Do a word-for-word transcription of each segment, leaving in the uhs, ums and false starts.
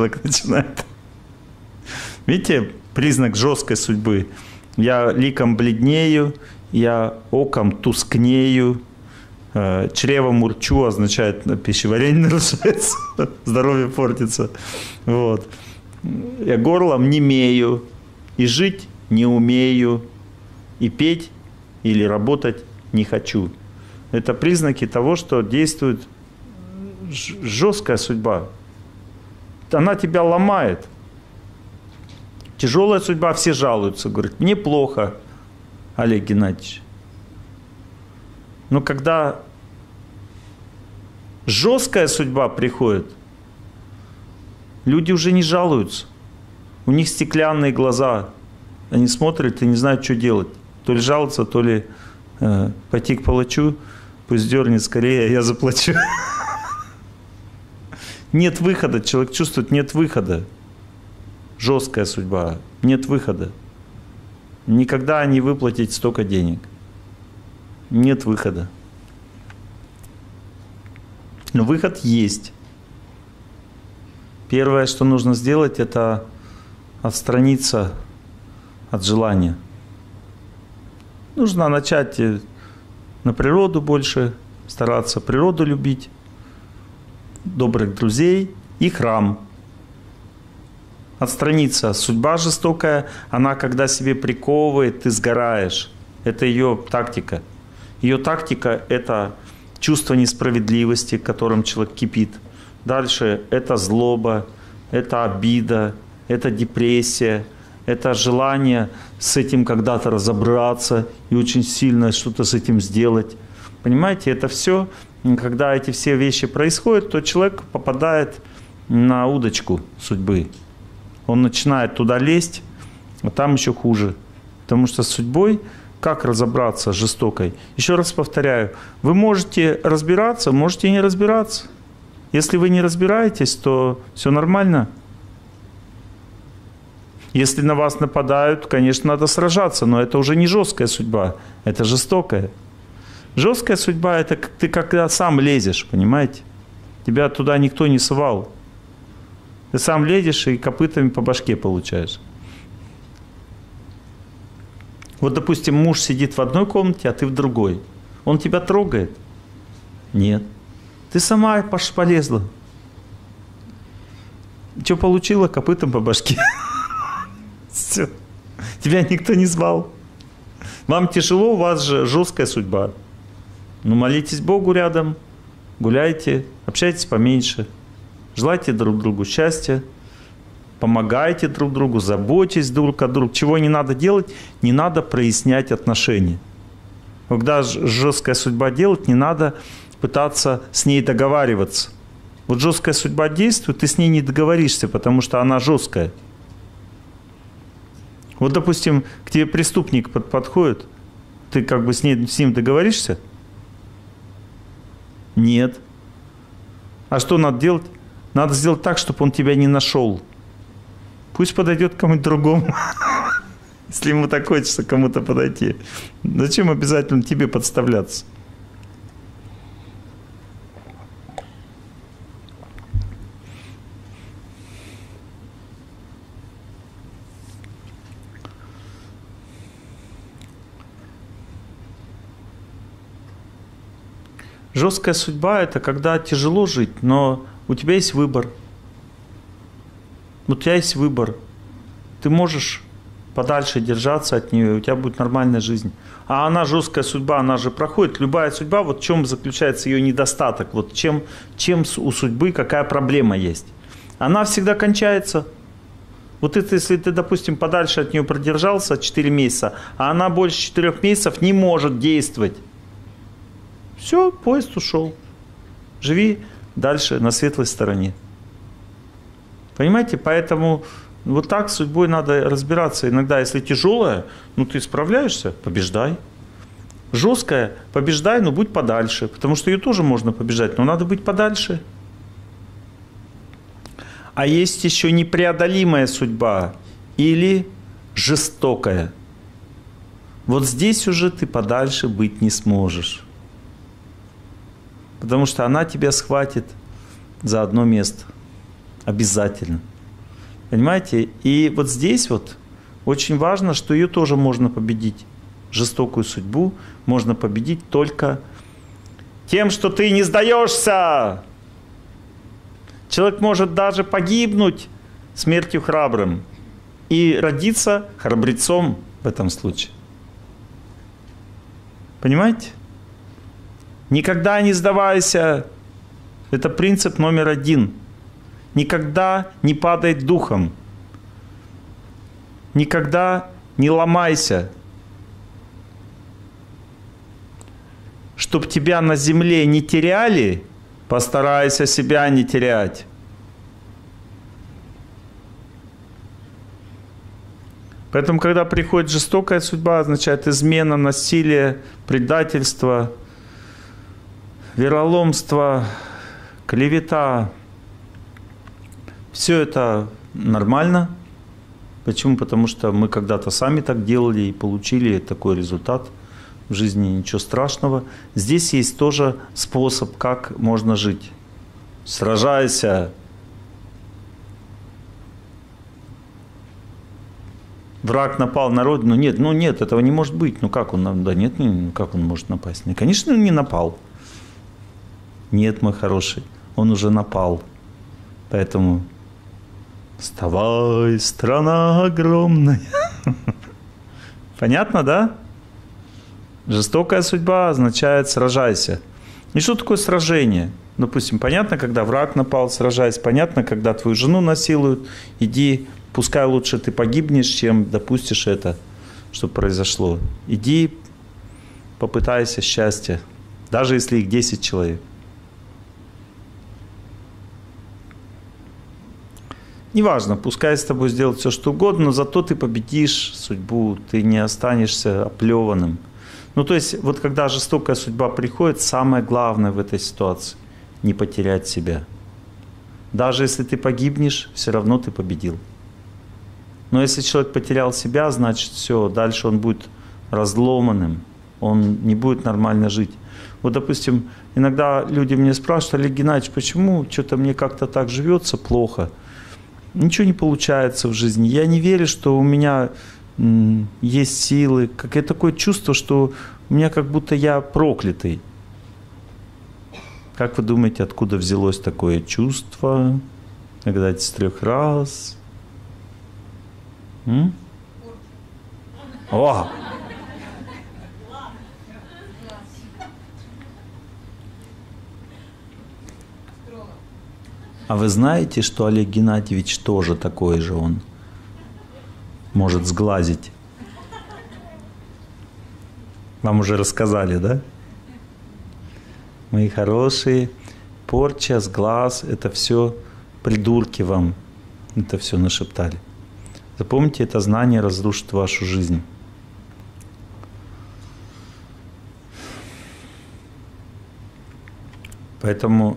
человек начинает. Видите, признак жесткой судьбы. Я ликом бледнею, я оком тускнею, э, чревом урчу, означает, пищеварение нарушается, здоровье портится. Вот. Я горлом немею, и жить не умею, и петь или работать не хочу. Это признаки того, что действует жесткая судьба. Она тебя ломает. Тяжелая судьба, все жалуются, говорят, мне плохо, Олег Геннадьевич. Но когда жесткая судьба приходит, люди уже не жалуются. У них стеклянные глаза. Они смотрят и не знают, что делать. То ли жаловаться, то ли э, пойти к палачу, пусть дернет скорее, а я заплачу. Нет выхода, человек чувствует, нет выхода. Жесткая судьба, нет выхода. Никогда не выплатить столько денег. Нет выхода. Но выход есть. Первое, что нужно сделать, это отстраниться от желания. Нужно начать на природу больше стараться, природу любить, добрых друзей и храм. Отстраниться. Судьба жестокая, она когда себе приковывает, ты сгораешь. Это ее тактика. Ее тактика – это чувство несправедливости, которым человек кипит. Дальше это злоба, это обида, это депрессия, это желание с этим когда-то разобраться и очень сильно что-то с этим сделать. Понимаете, это все, когда эти все вещи происходят, то человек попадает на удочку судьбы. Он начинает туда лезть, а там еще хуже. Потому что с судьбой как разобраться жестокой? Еще раз повторяю, вы можете разбираться, можете не разбираться. Если вы не разбираетесь, то все нормально. Если на вас нападают, конечно, надо сражаться, но это уже не жесткая судьба, это жестокая. Жесткая судьба – это ты когда сам лезешь, понимаете? Тебя туда никто не совал. Ты сам лезешь и копытами по башке получаешь. Вот, допустим, муж сидит в одной комнате, а ты в другой. Он тебя трогает? Нет. Ты сама полезла. Что получила? Копытом по башке. Все. Тебя никто не звал. Вам тяжело, у вас же жесткая судьба. Ну, молитесь Богу рядом, гуляйте, общайтесь поменьше. Желайте друг другу счастья, помогайте друг другу, заботьтесь друг о друге. Чего не надо делать? Не надо прояснять отношения. Когда жесткая судьба делает, не надо пытаться с ней договариваться. Вот жесткая судьба действует, ты с ней не договоришься, потому что она жесткая. Вот, допустим, к тебе преступник под, подходит, ты как бы с, ней, с ним договоришься? Нет. А что надо делать? Надо сделать так, чтобы он тебя не нашел. Пусть подойдет к кому-нибудь другому, если ему так хочется кому-то подойти. Зачем обязательно тебе подставляться? Жесткая судьба – это когда тяжело жить, но у тебя есть выбор. У тебя есть выбор. Ты можешь подальше держаться от нее, и у тебя будет нормальная жизнь. А она жесткая судьба, она же проходит. Любая судьба, вот в чем заключается ее недостаток, вот чем, чем у судьбы какая проблема есть. Она всегда кончается. Вот это, если ты, допустим, подальше от нее продержался четыре месяца, а она больше четырёх месяцев не может действовать. Все, поезд ушел. Живи дальше на светлой стороне. Понимаете? Поэтому вот так с судьбой надо разбираться. Иногда, если тяжелая, ну ты справляешься, побеждай. Жесткая, побеждай, но будь подальше. Потому что ее тоже можно побеждать, но надо быть подальше. А есть еще непреодолимая судьба или жестокая. Вот здесь уже ты подальше быть не сможешь. Потому что она тебя схватит за одно место. Обязательно. Понимаете? И вот здесь вот очень важно, что ее тоже можно победить. Жестокую судьбу можно победить только тем, что ты не сдаешься. Человек может даже погибнуть смертью храбрым и родиться храбрецом в этом случае. Понимаете? Никогда не сдавайся. Это принцип номер один. Никогда не падай духом. Никогда не ломайся. Чтоб тебя на земле не теряли, постарайся себя не терять. Поэтому, когда приходит жестокая судьба, означает измена, насилие, предательство, вероломство, клевета. Все это нормально. Почему? Потому что мы когда-то сами так делали и получили такой результат. В жизни ничего страшного. Здесь есть тоже способ, как можно жить. Сражайся. Враг напал на родину. Нет, ну нет, этого не может быть. Ну как он, да нет, ну как он может напасть? Ну, конечно, он не напал. Нет, мой хороший, он уже напал. Поэтому вставай, страна огромная. Понятно, да? Жестокая судьба означает сражайся. И что такое сражение? Допустим, понятно, когда враг напал, сражайся. Понятно, когда твою жену насилуют, иди, пускай лучше ты погибнешь, чем допустишь это, что произошло. Иди, попытайся счастья, даже если их десять человек. Неважно, пускай с тобой сделают все, что угодно, но зато ты победишь судьбу, ты не останешься оплеванным. Ну, то есть, вот когда жестокая судьба приходит, самое главное в этой ситуации – не потерять себя. Даже если ты погибнешь, все равно ты победил. Но если человек потерял себя, значит, все, дальше он будет разломанным, он не будет нормально жить. Вот, допустим, иногда люди меня спрашивают: Олег Геннадьевич, почему что-то мне как-то так живется плохо? Ничего не получается в жизни. Я не верю, что у меня м, есть силы. Какое такое чувство, что у меня как будто я проклятый. Как вы думаете, откуда взялось такое чувство? Нагадайте с трех раз. М? О! А вы знаете, что Олег Геннадьевич тоже такой же он? Может сглазить. Вам уже рассказали, да? Мои хорошие, порча, сглаз, это все придурки вам. Это все нашептали. Запомните, это знание разрушит вашу жизнь. Поэтому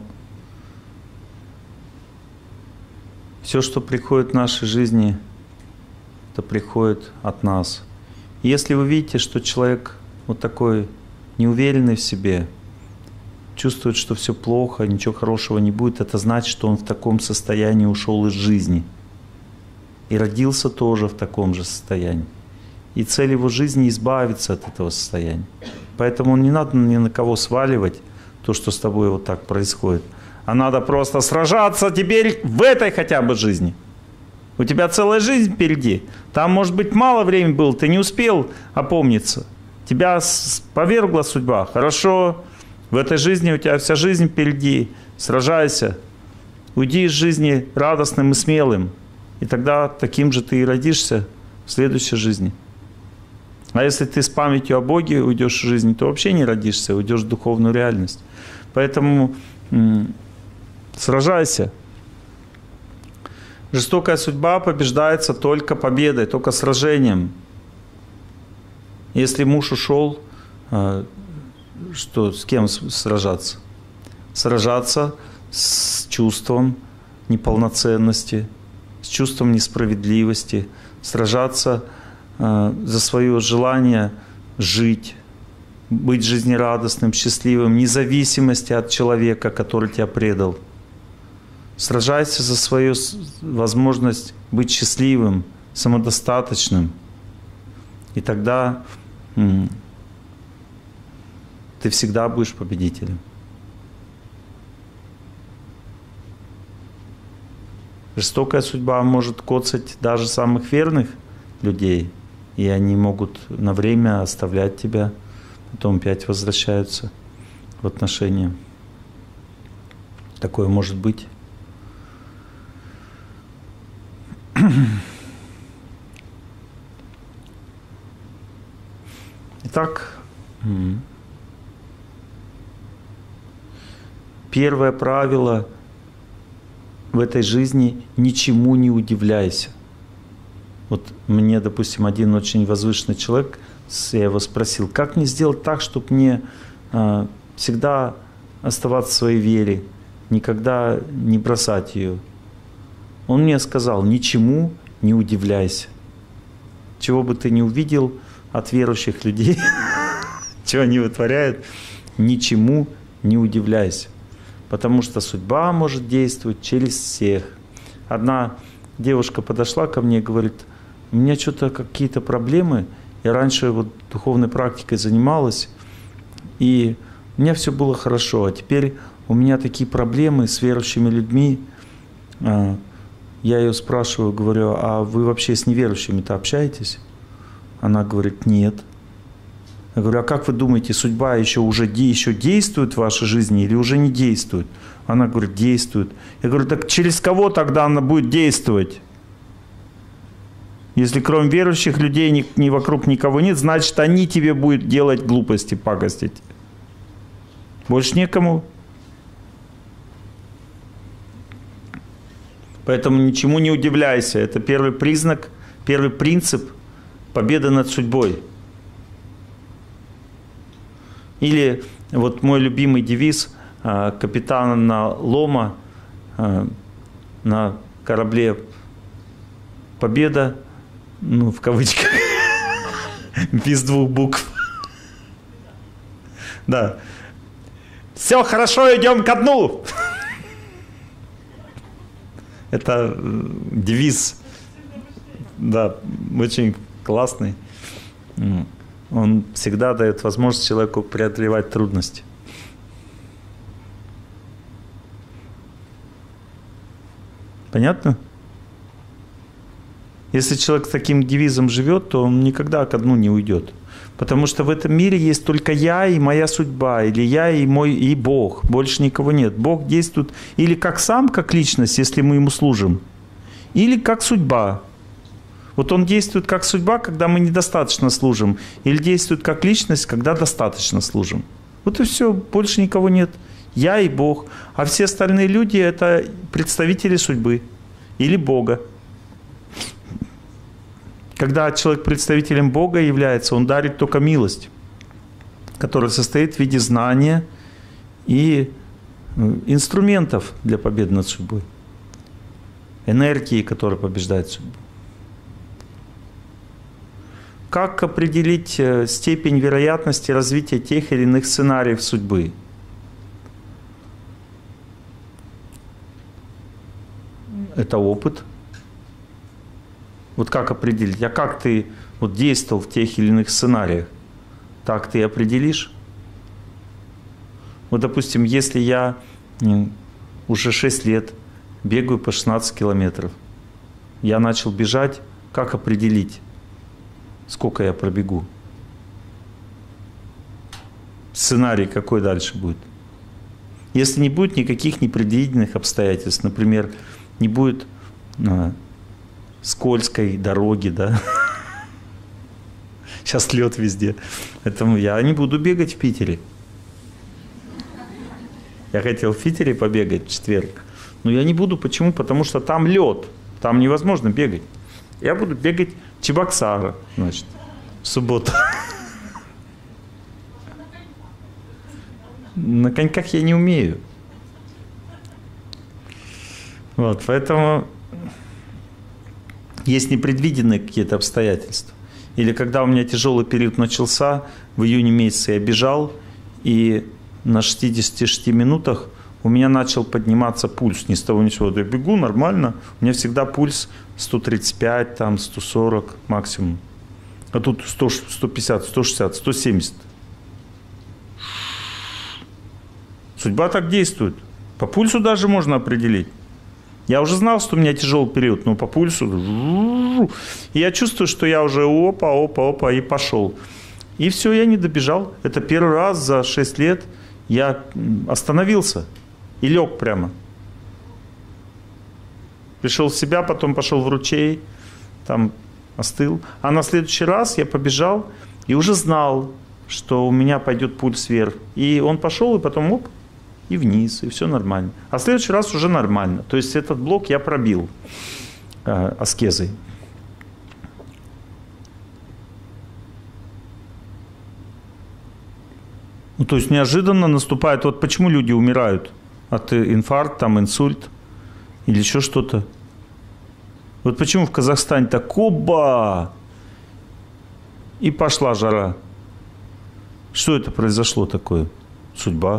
все, что приходит в нашей жизни, это приходит от нас. И если вы видите, что человек вот такой неуверенный в себе, чувствует, что все плохо, ничего хорошего не будет, это значит, что он в таком состоянии ушел из жизни. И родился тоже в таком же состоянии. И цель его жизни — избавиться от этого состояния. Поэтому не надо ни на кого сваливать то, что с тобой вот так происходит. А надо просто сражаться теперь в этой хотя бы жизни. У тебя целая жизнь впереди. Там, может быть, мало времени было, ты не успел опомниться. Тебя повергла судьба. Хорошо, в этой жизни у тебя вся жизнь впереди. Сражайся. Уйди из жизни радостным и смелым. И тогда таким же ты и родишься в следующей жизни. А если ты с памятью о Боге уйдешь в жизнь, то вообще не родишься, уйдешь в духовную реальность. Поэтому м- сражайся. Жестокая судьба побеждается только победой, только сражением. Если муж ушел, что, с кем сражаться? Сражаться с чувством неполноценности, с чувством несправедливости, сражаться за свое желание жить, быть жизнерадостным, счастливым, вне зависимости от человека, который тебя предал. Сражайся за свою возможность быть счастливым, самодостаточным. И тогда ты всегда будешь победителем. Жестокая судьба может коцать даже самых верных людей, и они могут на время оставлять тебя, потом опять возвращаются в отношения. Такое может быть. Итак, первое правило в этой жизни — ничему не удивляйся. Вот мне, допустим, один очень возвышенный человек, я его спросил, как мне сделать так, чтобы мне э, всегда оставаться в своей вере, никогда не бросать ее. Он мне сказал, ничему не удивляйся. Чего бы ты ни увидел от верующих людей, что они вытворяют, ничему не удивляйся. Потому что судьба может действовать через всех. Одна девушка подошла ко мне и говорит, у меня что-то какие-то проблемы. Я раньше вот духовной практикой занималась, и у меня все было хорошо. А теперь у меня такие проблемы с верующими людьми. Я ее спрашиваю, говорю, а вы вообще с неверующими-то общаетесь? Она говорит, нет. Я говорю, а как вы думаете, судьба еще уже еще действует в вашей жизни или уже не действует? Она говорит, действует. Я говорю, так через кого тогда она будет действовать? Если кроме верующих людей ни, ни вокруг никого нет, значит, они тебе будут делать глупости, пакостить. Больше некому. Поэтому ничему не удивляйся. Это первый признак, первый принцип победы над судьбой. Или вот мой любимый девиз капитана Лома на корабле «Победа», ну, в кавычках, без двух букв. Да. Все хорошо, идем ко дну. Это девиз, да, очень классный. Он всегда дает возможность человеку преодолевать трудности. Понятно? Если человек с таким девизом живет, то он никогда ко дну не уйдет. Потому что в этом мире есть только я и моя судьба, или я и мой и Бог. Больше никого нет. Бог действует или как сам, как личность, если мы ему служим, или как судьба. Вот он действует как судьба, когда мы недостаточно служим, или действует как личность, когда достаточно служим. Вот и все, больше никого нет. Я и Бог. А все остальные люди — это представители судьбы или Бога. Когда человек представителем Бога является, он дарит только милость, которая состоит в виде знания и инструментов для победы над судьбой. Энергии, которая побеждает судьбу. Как определить степень вероятности развития тех или иных сценариев судьбы? Это опыт. Вот как определить? А как ты вот действовал в тех или иных сценариях? Так ты и определишь. Вот, допустим, если я уже шесть лет бегаю по шестнадцать километров, я начал бежать, как определить, сколько я пробегу? Сценарий какой дальше будет? Если не будет никаких непредвиденных обстоятельств, например, не будет а, скользкой дороги, да, сейчас лед везде, поэтому я не буду бегать в Питере. Я хотел в Питере побегать в четверг, но я не буду. Почему? Потому что там лед, там невозможно бегать. Я буду бегать в Чебоксары, значит, в субботу. На коньках я не умею. Вот, поэтому есть непредвиденные какие-то обстоятельства. Или когда у меня тяжелый период начался, в июне месяце я бежал, и на шестидесяти шести минутах у меня начал подниматься пульс ни с того ни с сего. Я бегу нормально, у меня всегда пульс сто тридцать пять, там, сто сорок максимум. А тут сто, сто пятьдесят, сто шестьдесят, сто семьдесят. Судьба так действует. По пульсу даже можно определить. Я уже знал, что у меня тяжелый период, но по пульсу... И я чувствую, что я уже опа, опа, опа, и пошел. И все, я не добежал. Это первый раз за шесть лет я остановился и лег прямо. Пришел в себя, потом пошел в ручей, там остыл. А на следующий раз я побежал и уже знал, что у меня пойдет пульс вверх. И он пошел, и потом оп, и вниз, и все нормально. А в следующий раз уже нормально. То есть этот блок я пробил э, аскезой. Ну, то есть неожиданно наступает. Вот почему люди умирают от инфаркта, там, инсульт или еще что-то. Вот почему в Казахстане так оба! И пошла жара. Что это произошло такое? Судьба.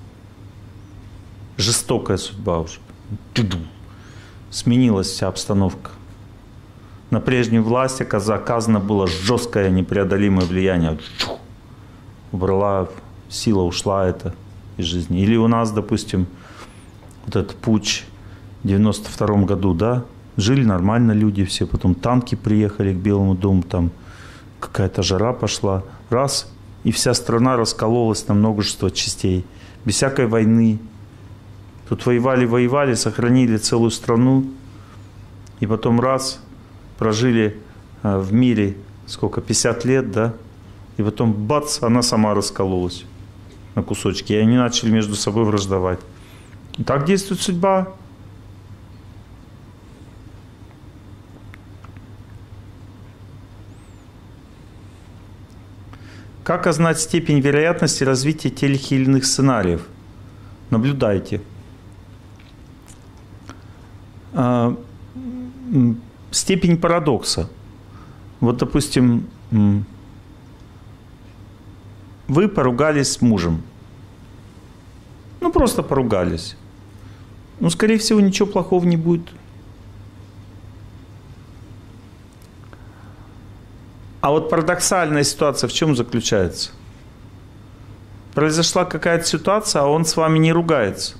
Жестокая судьба уже. Сменилась вся обстановка. На прежнюю власть оказано было жесткое непреодолимое влияние. Убрала, сила ушла это из жизни. Или у нас, допустим, вот этот путч в девяносто втором году, да, жили нормально люди все, потом танки приехали к Белому дому, там какая-то жара пошла, раз, и вся страна раскололась на множество частей, без всякой войны. Тут воевали, воевали, сохранили целую страну, и потом раз, прожили э, в мире, сколько, пятьдесят лет, да, и потом бац, она сама раскололась на кусочки, и они начали между собой враждовать. И так действует судьба. Как узнать степень вероятности развития тех или иных сценариев? Наблюдайте. Степень парадокса. Вот, допустим, вы поругались с мужем. Ну, просто поругались. Ну, скорее всего, ничего плохого не будет. А вот парадоксальная ситуация в чем заключается? Произошла какая-то ситуация, а он с вами не ругается.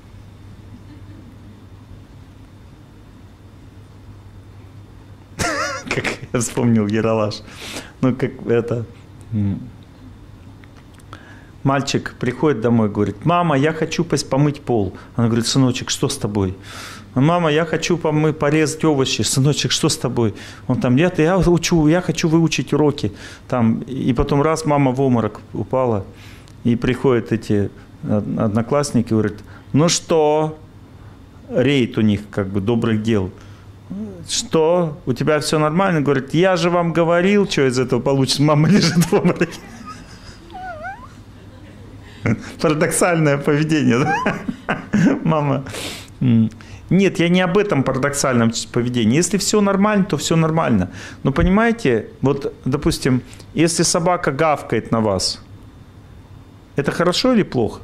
Как я вспомнил Ералаш. Ну, как это... Мальчик приходит домой, говорит: мама, я хочу помыть пол. Она говорит: сыночек, что с тобой? Мама, я хочу помыть, порезать овощи. Сыночек, что с тобой? Он там: я, я учу, я хочу выучить уроки. Там, и потом раз мама в обморок упала, и приходят эти одноклассники, говорят: ну что? Рейд у них как бы добрых дел. Что? У тебя все нормально? Говорит: я же вам говорил, что из этого получится. Мама лежит в обмороке. Парадоксальное поведение, да? Мама. Нет, я не об этом парадоксальном поведении. Если все нормально, то все нормально. Но понимаете, вот, допустим, если собака гавкает на вас, это хорошо или плохо?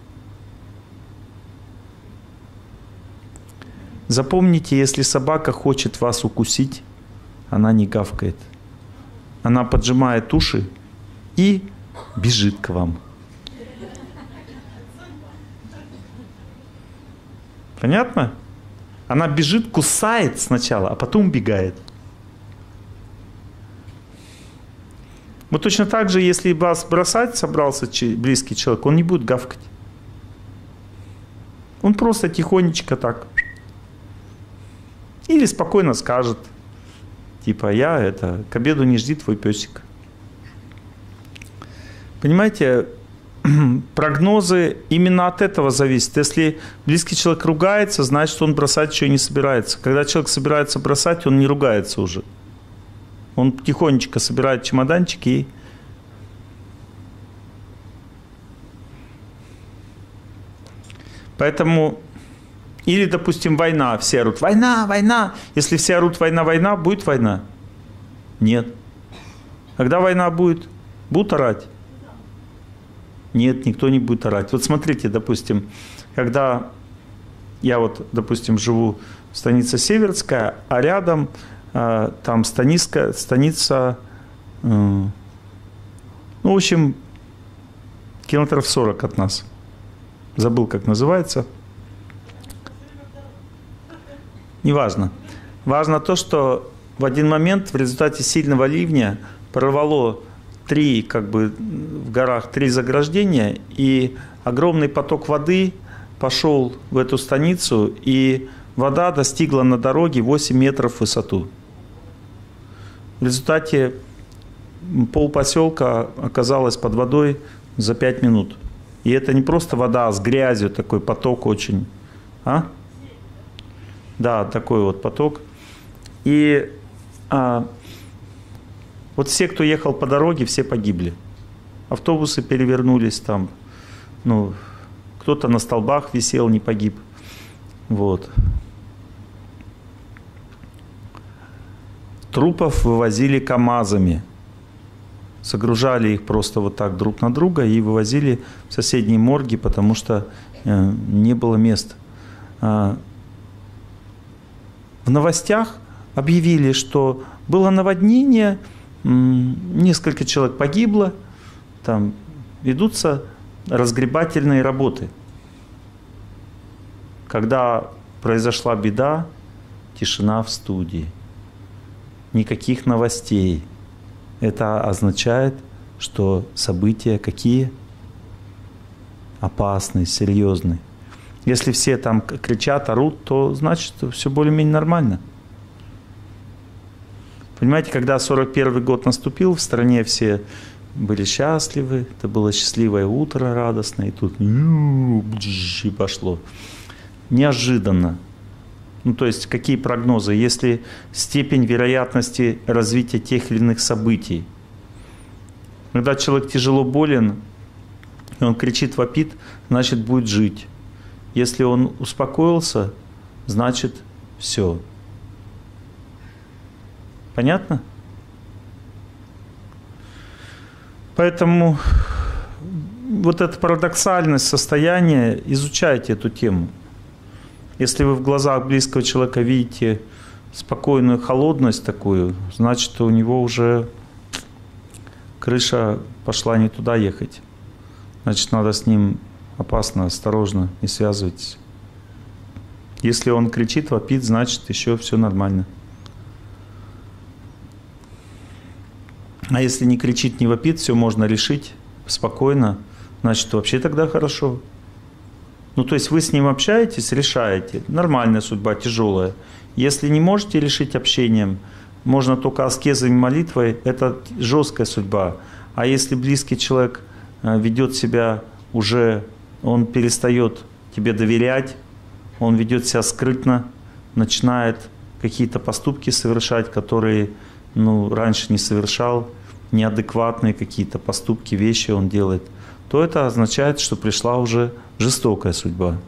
Запомните, если собака хочет вас укусить, она не гавкает. Она поджимает уши и бежит к вам. Понятно? Она бежит, кусает сначала, а потом убегает. Вот точно так же, если вас бросать собрался близкий человек, он не будет гавкать. Он просто тихонечко так. Или спокойно скажет, типа: я это, к обеду не жди твой песик. Понимаете? Прогнозы именно от этого зависят. Если близкий человек ругается, значит, он бросать еще не собирается. Когда человек собирается бросать, он не ругается уже. Он тихонечко собирает чемоданчики и... Поэтому... Или, допустим, война. Все орут: война, война. Если все орут: война, война, будет война? Нет. Когда война будет? Будут орать? Нет, никто не будет орать. Вот смотрите, допустим, когда я вот, допустим, живу в станице Северская, а рядом э, там станица, станица э, ну, в общем, километров сорок от нас. Забыл, как называется. Неважно. Важно то, что в один момент в результате сильного ливня прорвало три, как бы в горах, три заграждения, и огромный поток воды пошел в эту станицу, и вода достигла на дороге восемь метров в высоту. В результате полпоселка оказалось под водой за пять минут. И это не просто вода, а с грязью, такой поток очень. А? Да, такой вот поток. И а, вот все, кто ехал по дороге, все погибли. Автобусы перевернулись там. Ну, кто-то на столбах висел, не погиб. Вот. Трупов вывозили КАМАЗами. Загружали их просто вот так друг на друга и вывозили в соседние морги, потому что э, не было места. А, в новостях объявили, что было наводнение, м, несколько человек погибло, там ведутся разгребательные работы. Когда произошла беда, тишина в студии. Никаких новостей. Это означает, что события какие? Опасные, серьезные. Если все там кричат, орут, то значит все более-менее нормально. Понимаете, когда сорок первый год наступил, в стране все были счастливы, это было счастливое утро радостное, и тут и пошло. Неожиданно. Ну, то есть, какие прогнозы? Если степень вероятности развития тех или иных событий. Когда человек тяжело болен, и он кричит, вопит, значит, будет жить. Если он успокоился, значит, все. Понятно? Поэтому вот эта парадоксальность состояния, изучайте эту тему. Если вы в глазах близкого человека видите спокойную холодность такую, значит, у него уже крыша пошла не туда ехать. Значит, надо с ним опасно, осторожно, не связывайтесь. Если он кричит, вопит, значит, еще все нормально. А если не кричит, не вопит, все можно решить спокойно, значит, вообще тогда хорошо. Ну, то есть вы с ним общаетесь, решаете. Нормальная судьба, тяжелая. Если не можете решить общением, можно только аскезой и молитвой, это жесткая судьба. А если близкий человек ведет себя уже, он перестает тебе доверять, он ведет себя скрытно, начинает какие-то поступки совершать, которые ну, раньше не совершал, неадекватные какие-то поступки, вещи он делает, то это означает, что пришла уже жестокая судьба.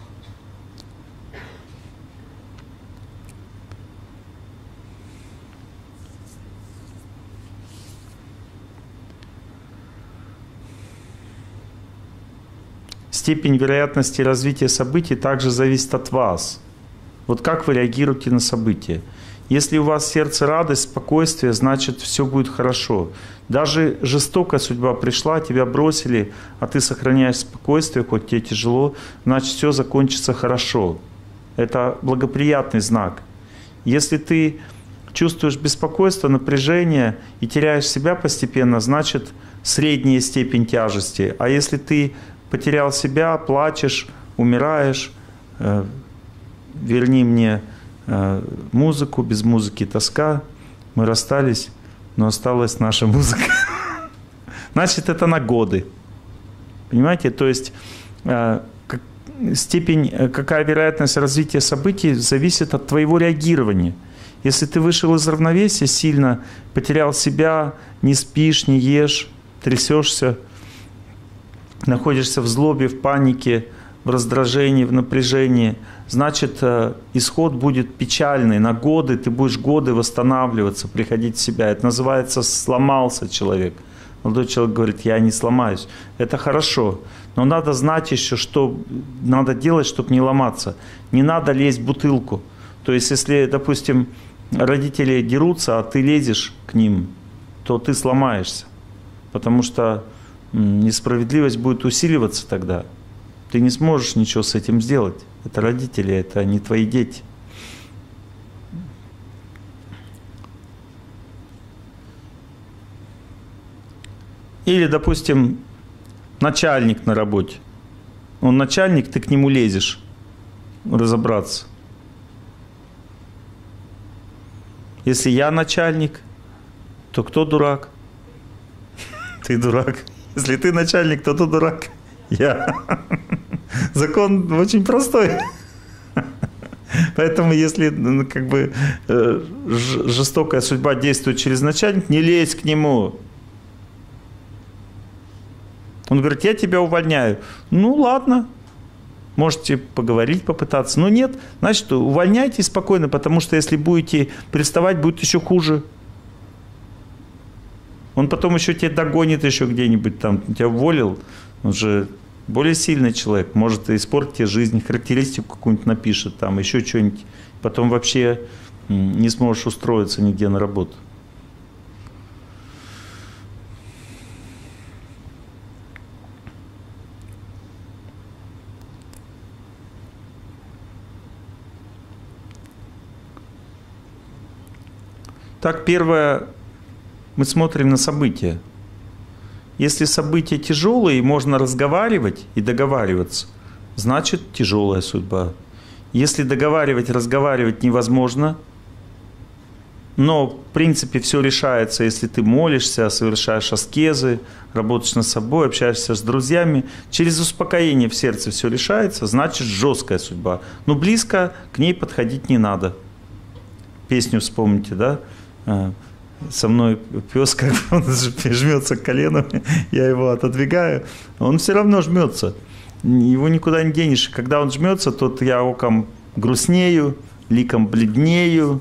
Степень вероятности развития событий также зависит от вас. Вот как вы реагируете на события. Если у вас в сердце радость, спокойствие, значит, все будет хорошо. Даже жестокая судьба пришла, тебя бросили, а ты сохраняешь спокойствие, хоть тебе тяжело, значит, все закончится хорошо. Это благоприятный знак. Если ты чувствуешь беспокойство, напряжение и теряешь себя постепенно, значит, средняя степень тяжести. А если ты потерял себя, плачешь, умираешь, э, верни мне музыку, без музыки тоска, мы расстались, но осталась наша музыка. Значит, это на годы. Понимаете? То есть степень, какая вероятность развития событий зависит от твоего реагирования. Если ты вышел из равновесия сильно, потерял себя, не спишь, не ешь, трясешься, находишься в злобе, в панике, в раздражении, в напряжении, значит, исход будет печальный. На годы ты будешь годы восстанавливаться, приходить в себя. Это называется «сломался человек». Молодой человек говорит, я не сломаюсь. Это хорошо. Но надо знать еще, что надо делать, чтобы не ломаться. Не надо лезть в бутылку. То есть, если, допустим, родители дерутся, а ты лезешь к ним, то ты сломаешься. Потому что несправедливость будет усиливаться тогда. Ты не сможешь ничего с этим сделать. Это родители, это не твои дети. Или, допустим, начальник на работе. Он начальник, ты к нему лезешь разобраться. Если я начальник, то кто дурак? Ты дурак. Если ты начальник, то кто дурак? Я. Закон очень простой. Поэтому, если ну, как бы жестокая судьба действует через начальника, не лезь к нему. Он говорит, я тебя увольняю. Ну ладно, можете поговорить, попытаться. Но нет, значит, увольняйтесь спокойно, потому что если будете приставать, будет еще хуже. Он потом еще тебя догонит еще где-нибудь там, тебя уволил. Он же более сильный человек, может испортить тебе жизнь, характеристику какую-нибудь напишет, там еще что-нибудь. Потом вообще не сможешь устроиться нигде на работу. Так, первое, мы смотрим на события. Если события тяжелые, можно разговаривать и договариваться, значит тяжелая судьба. Если договаривать, разговаривать невозможно, но в принципе все решается, если ты молишься, совершаешь аскезы, работаешь над собой, общаешься с друзьями, через успокоение в сердце все решается, значит жесткая судьба. Но близко к ней подходить не надо. Песню вспомните, да? Со мной пес, как он жмется к колену, я его отодвигаю, он все равно жмется. Его никуда не денешь. Когда он жмется, то я оком грустнею, ликом бледнею,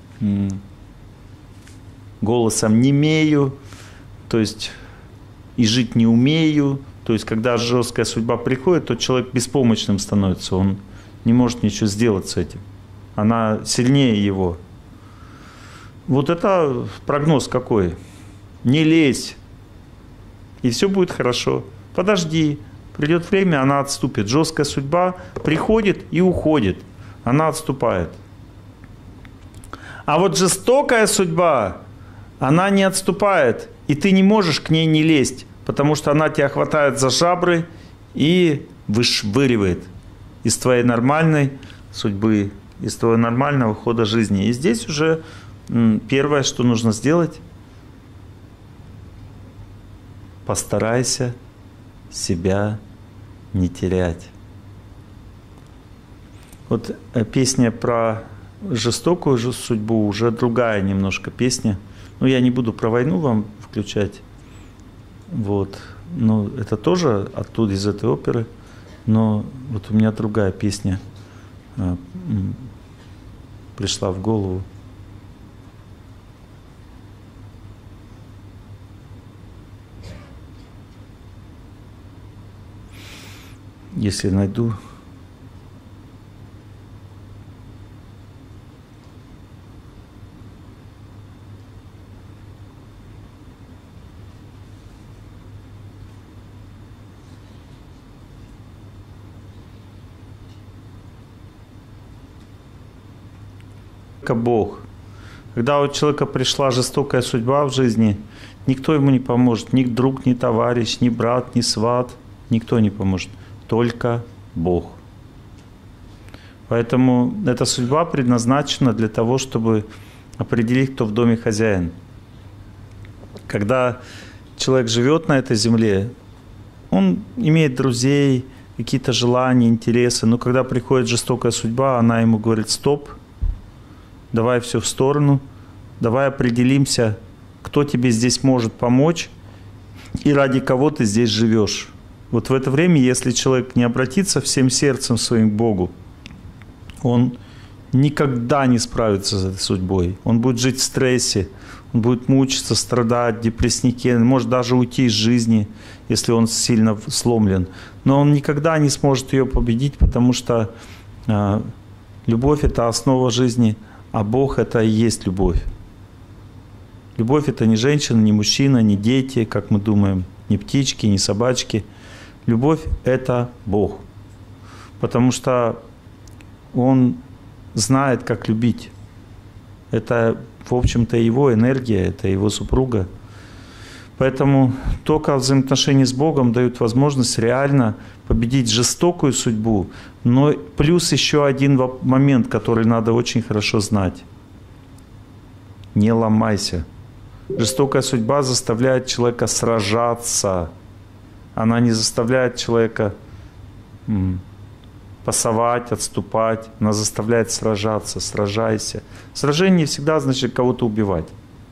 голосом немею, то есть и жить не умею. То есть, когда жесткая судьба приходит, то человек беспомощным становится, он не может ничего сделать с этим. Она сильнее его. Вот это прогноз какой. Не лезь, и все будет хорошо. Подожди, придет время, она отступит. Жесткая судьба приходит и уходит. Она отступает. А вот жестокая судьба, она не отступает. И ты не можешь к ней не лезть, потому что она тебя хватает за жабры и вышвыривает из твоей нормальной судьбы, из твоего нормального хода жизни. И здесь уже первое, что нужно сделать, постарайся себя не терять. Вот песня про жестокую же судьбу, уже другая немножко песня. Ну, я не буду про войну вам включать. Вот. Но это тоже оттуда, из этой оперы. Но вот у меня другая песня пришла в голову. Если найду. Бог. Когда у человека пришла жестокая судьба в жизни, никто ему не поможет. Ни друг, ни товарищ, ни брат, ни сват. Никто не поможет. Только Бог. Поэтому эта судьба предназначена для того, чтобы определить, кто в доме хозяин. Когда человек живет на этой земле, он имеет друзей, какие-то желания, интересы, но когда приходит жестокая судьба, она ему говорит: стоп, давай все в сторону, давай определимся, кто тебе здесь может помочь и ради кого ты здесь живешь. Вот в это время, если человек не обратится всем сердцем своим к Богу, он никогда не справится с этой судьбой. Он будет жить в стрессе, он будет мучиться, страдать, депресснике, может даже уйти из жизни, если он сильно сломлен. Но он никогда не сможет ее победить, потому что э, любовь – это основа жизни, а Бог – это и есть любовь. Любовь – это не женщина, не мужчина, не дети, как мы думаем, не птички, не собачки. Любовь – это Бог. Потому что Он знает, как любить. Это, в общем-то, Его энергия, это Его супруга. Поэтому только взаимоотношения с Богом дают возможность реально победить жестокую судьбу. Но плюс еще один момент, который надо очень хорошо знать. Не ломайся. Жестокая судьба заставляет человека сражаться. Она не заставляет человека пасовать, отступать. Она заставляет сражаться. Сражайся. Сражение всегда означает кого-то убивать.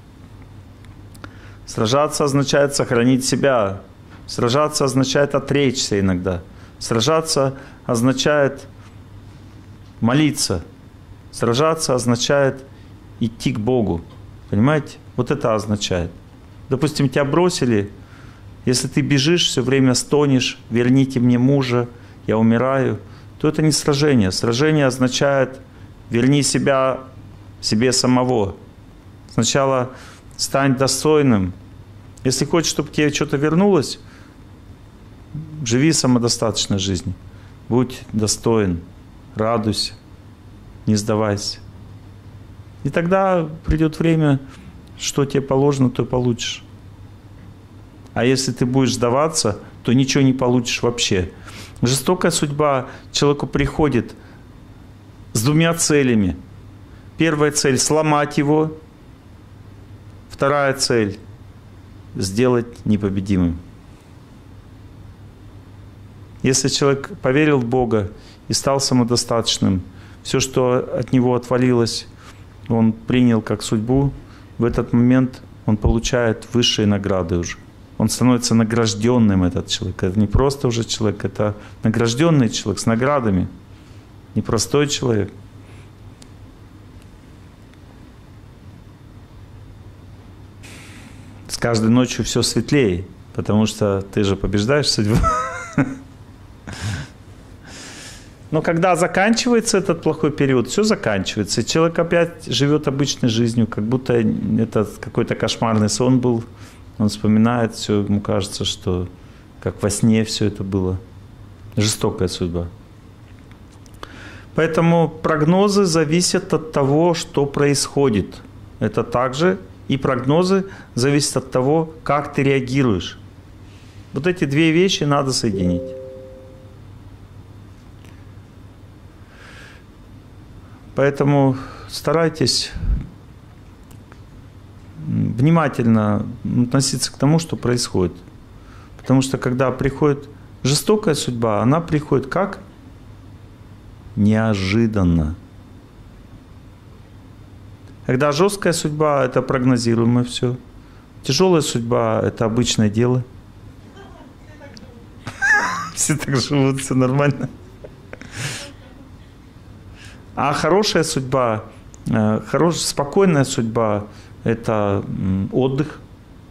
Сражаться означает сохранить себя. Сражаться означает отречься иногда. Сражаться означает молиться. Сражаться означает идти к Богу. Понимаете? Вот это означает. Допустим, тебя бросили. Если ты бежишь, все время стонешь, верните мне мужа, я умираю, то это не сражение. Сражение означает верни себя себе самого. Сначала стань достойным. Если хочешь, чтобы тебе что-то вернулось, живи самодостаточной жизнью. Будь достоин, радуйся, не сдавайся. И тогда придет время, что тебе положено, то и получишь. А если ты будешь сдаваться, то ничего не получишь вообще. Жестокая судьба человеку приходит с двумя целями. Первая цель – сломать его. Вторая цель – сделать непобедимым. Если человек поверил в Бога и стал самодостаточным, все, что от него отвалилось, он принял как судьбу, в этот момент он получает высшие награды уже. Он становится награжденным, этот человек. Это не просто уже человек, это награжденный человек с наградами. Непростой человек. С каждой ночью все светлее, потому что ты же побеждаешь судьбу. Но когда заканчивается этот плохой период, все заканчивается. Человек опять живет обычной жизнью, как будто это какой-то кошмарный сон был. Он вспоминает все, ему кажется, что как во сне все это было. Жестокая судьба. Поэтому прогнозы зависят от того, что происходит. Это также и прогнозы зависят от того, как ты реагируешь. Вот эти две вещи надо соединить. Поэтому старайтесь внимательно относиться к тому, что происходит. Потому что когда приходит жестокая судьба, она приходит как? Неожиданно. Когда жесткая судьба, это прогнозируемое все. Тяжелая судьба, это обычное дело. Все так живут, все нормально. А хорошая судьба, хорошая, спокойная судьба – это отдых,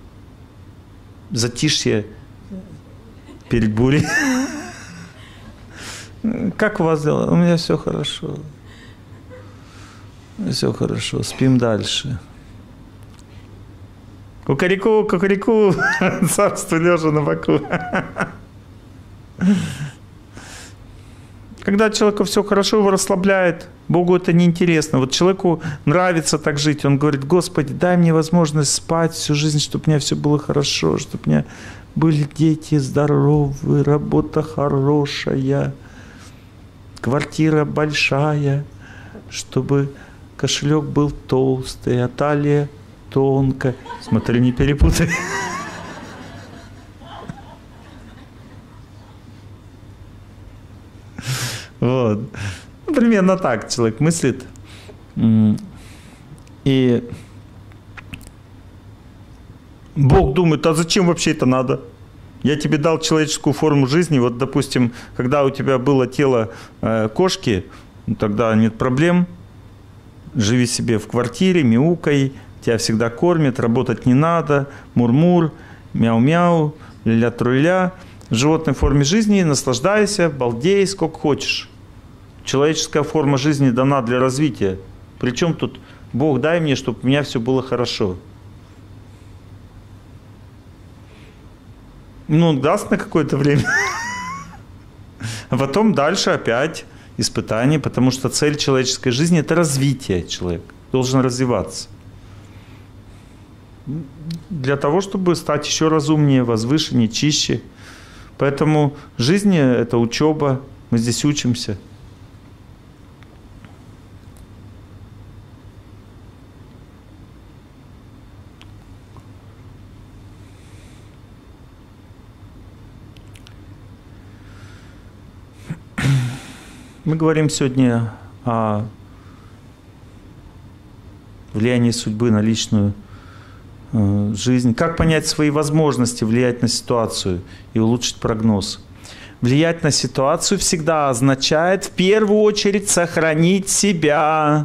затишье перед бурей. Как у вас дела? У меня все хорошо. Все хорошо, спим дальше. Кукареку, кукареку, царство лежа на боку. Когда человеку все хорошо, его расслабляет, Богу это неинтересно. Вот человеку нравится так жить, он говорит: Господи, дай мне возможность спать всю жизнь, чтобы у меня все было хорошо, чтобы у меня были дети здоровые, работа хорошая, квартира большая, чтобы кошелек был толстый, а талия тонкая. Смотри, не перепутай. Вот. Примерно так человек мыслит. И Бог думает: а зачем вообще это надо? Я тебе дал человеческую форму жизни. Вот, допустим, когда у тебя было тело э, кошки, тогда нет проблем. живи себе в квартире, мяукай, тебя всегда кормят, работать не надо, мур-мур, мяу-мяу, ля-труля. В животной форме жизни наслаждайся, балдей сколько хочешь. Человеческая форма жизни дана для развития. Причем тут Бог дай мне, чтобы у меня все было хорошо. Ну, он даст на какое-то время. А потом дальше опять испытания, потому что цель человеческой жизни – это развитие человека. Должен развиваться. Для того, чтобы стать еще разумнее, возвышеннее, чище. Поэтому жизнь – это учеба, мы здесь учимся. Мы говорим сегодня о влиянии судьбы на личную э, жизнь. Как понять свои возможности влиять на ситуацию и улучшить прогноз? Влиять на ситуацию всегда означает в первую очередь сохранить себя.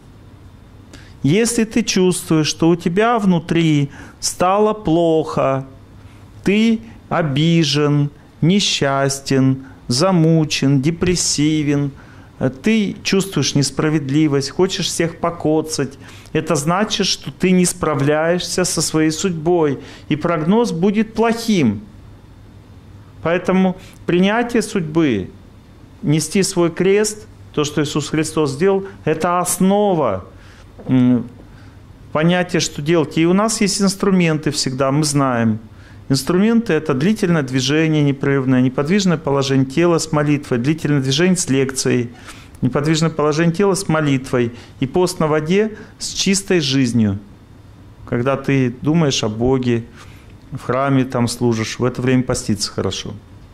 Если ты чувствуешь, что у тебя внутри стало плохо, ты обижен, несчастен, замучен, депрессивен, ты чувствуешь несправедливость, хочешь всех покоцать, это значит, что ты не справляешься со своей судьбой, и прогноз будет плохим. Поэтому принятие судьбы, нести свой крест, то, что Иисус Христос сделал, это основа понятия, что делать. И у нас есть инструменты всегда, мы знаем. Инструменты – это длительное движение непрерывное, неподвижное положение тела с молитвой, длительное движение с лекцией, неподвижное положение тела с молитвой и пост на воде с чистой жизнью. Когда ты думаешь о Боге, в храме там служишь, в это время поститься хорошо.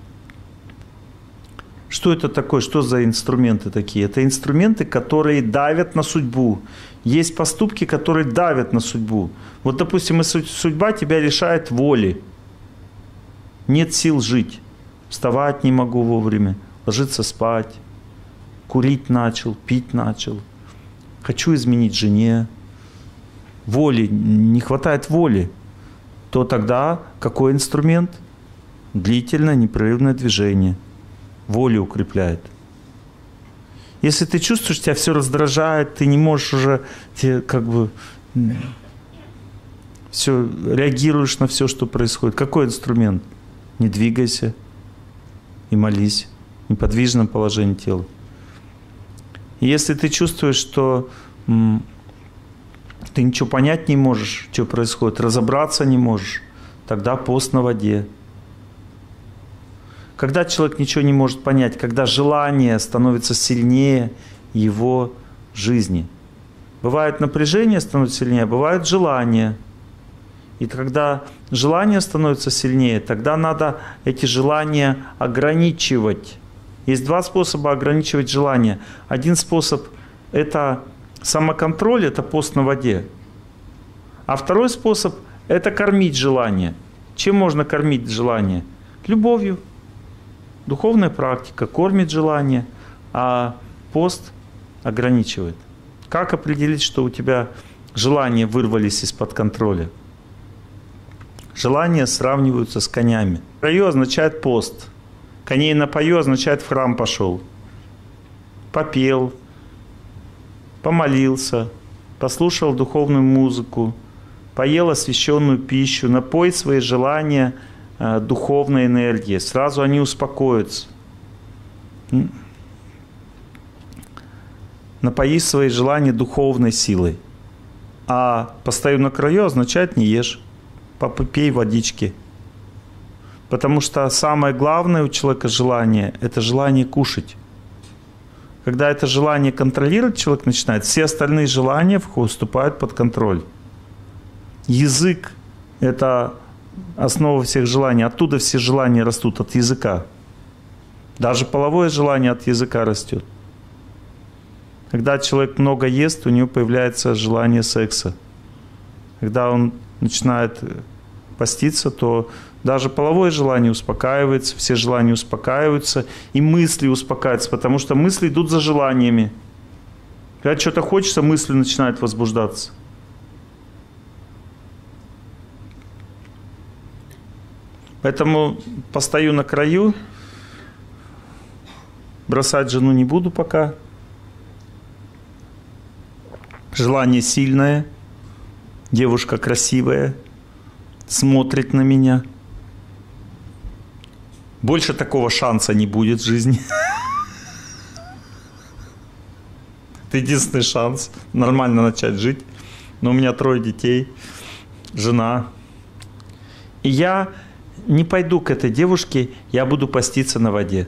Что это такое? Что за инструменты такие? Это инструменты, которые давят на судьбу. Есть поступки, которые давят на судьбу. Вот, допустим, судьба тебя лишает воли. Нет сил жить, вставать не могу вовремя, ложиться спать, курить начал, пить начал, хочу изменить жене, воли, не хватает воли, то тогда какой инструмент? Длительное, непрерывное движение, волю укрепляет. Если ты чувствуешь, тебя все раздражает, ты не можешь уже, ты как бы все, реагируешь на все, что происходит, какой инструмент? Не двигайся и молись в неподвижном положении тела. И если ты чувствуешь, что м, ты ничего понять не можешь, что происходит, разобраться не можешь, тогда пост на воде. Когда человек ничего не может понять, когда желание становится сильнее его жизни. Бывает напряжение становится сильнее, а бывает желание. И когда желание становится сильнее, тогда надо эти желания ограничивать. Есть два способа ограничивать желания. Один способ – это самоконтроль, это пост на воде. А второй способ – это кормить желание. Чем можно кормить желание? Любовью. Духовная практика кормит желание, а пост ограничивает. Как определить, что у тебя желания вырвались из-под контроля? Желания сравниваются с конями. Раю означает пост. Коней напою означает в храм пошел. Попел, помолился, послушал духовную музыку, поел освященную пищу, напой свои желания э, духовной энергией. Сразу они успокоятся. Напои свои желания духовной силой. А постою на краю означает не ешь. Попей водички. Потому что самое главное у человека желание – это желание кушать. Когда это желание контролировать человек начинает, все остальные желания вступают под контроль. Язык – это основа всех желаний. Оттуда все желания растут, от языка. Даже половое желание от языка растет. Когда человек много ест, у него появляется желание секса. Когда он начинает поститься, то даже половое желание успокаивается, все желания успокаиваются, и мысли успокаиваются, потому что мысли идут за желаниями. Когда что-то хочется, мысли начинают возбуждаться. Поэтому постою на краю. Бросать жену не буду пока. Желание сильное. Девушка красивая. Смотрит на меня. Больше такого шанса не будет в жизни. Это единственный шанс нормально начать жить. Но у меня трое детей, жена. И я не пойду к этой девушке, я буду поститься на воде.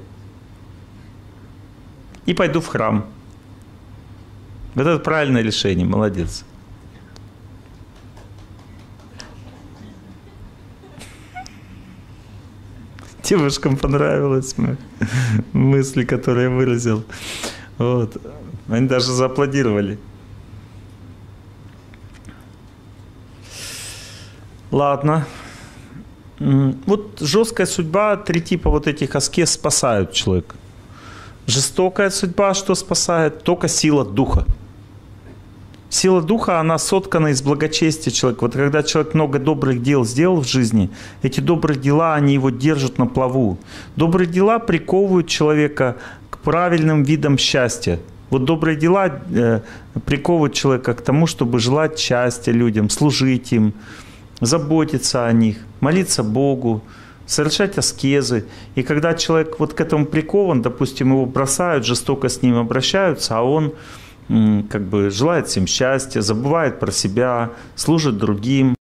И пойду в храм. Вот это правильное решение, молодец. Девушкам понравилась мысли, которые я выразил. Вот. Они даже зааплодировали. Ладно. Вот жесткая судьба, три типа вот этих аскез спасают человека. Жестокая судьба, что спасает? Только сила духа. Сила духа, она соткана из благочестия человека. Вот когда человек много добрых дел сделал в жизни, эти добрые дела, они его держат на плаву. Добрые дела приковывают человека к правильным видам счастья. Вот добрые дела э, приковывают человека к тому, чтобы желать счастья людям, служить им, заботиться о них, молиться Богу, совершать аскезы. И когда человек вот к этому прикован, допустим, его бросают, жестоко с ним обращаются, а он как бы желает всем счастья, забывает про себя, служит другим,